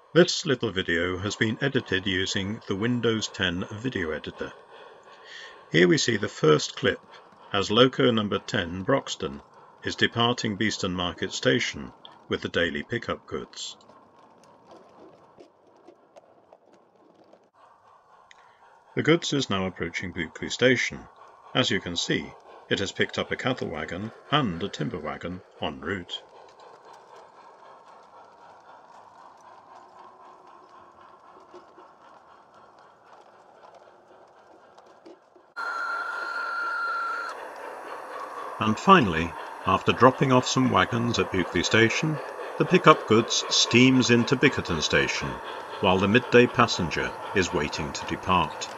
This little video has been edited using the Windows 10 video editor. Here we see the first clip as loco number 10 Broxton is departing Beeston Market Station with the daily pickup goods. The goods is now approaching Buckley Station. As you can see, it has picked up a cattle wagon and a timber wagon en route. And finally, after dropping off some wagons at Buckley Station, the pickup goods steams into Bickerton Station, while the midday passenger is waiting to depart.